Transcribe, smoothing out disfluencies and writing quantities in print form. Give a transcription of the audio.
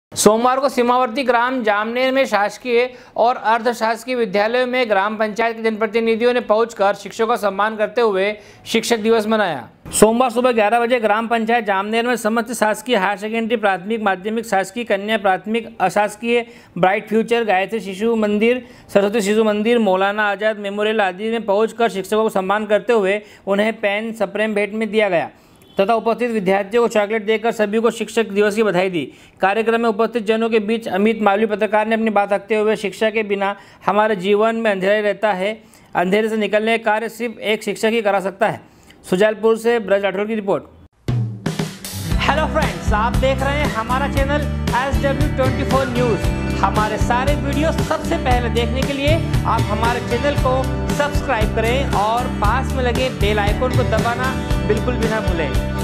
सोमवार को सीमावर्ती ग्राम जामनेर में शासकीय और अर्धशासकीय विद्यालयों में ग्राम पंचायत के जनप्रतिनिधियों ने पहुंचकर शिक्षकों का सम्मान करते हुए शिक्षक दिवस मनाया। सोमवार सुबह 11 बजे ग्राम पंचायत जामनेर में समस्त शासकीय हायर सेकेंडरी प्राथमिक माध्यमिक शासकीय कन्या प्राथमिक अशासकीय ब्राइट फ्यूचर गायत्री शिशु मंदिर सरस्वती शिशु मंदिर मौलाना आजाद मेमोरियल आदि में पहुंचकर शिक्षकों को सम्मान करते हुए उन्हें पेन स्प्रे भेंट में दिया गया तथा उपस्थित विद्यार्थियों को चॉकलेट देकर सभी को शिक्षक दिवस की बधाई दी। कार्यक्रम में उपस्थित जनों के बीच अमित मालवीय पत्रकार ने अपनी बात रखते हुए शिक्षा के बिना हमारे जीवन में अंधेरा ही रहता है, अंधेरे से निकलने का कार्य सिर्फ एक शिक्षक ही करा सकता है। सुजालपुर से ब्रज राठौर की रिपोर्ट। हेलो फ्रेंड्स, आप देख रहे हैं हमारा चैनल SW24 न्यूज़। हमारे सारे वीडियो सबसे पहले देखने के लिए आप हमारे चैनल को सब्सक्राइब करें और पास में लगे बेल आइकन को दबाना बिल्कुल भी ना भूलें।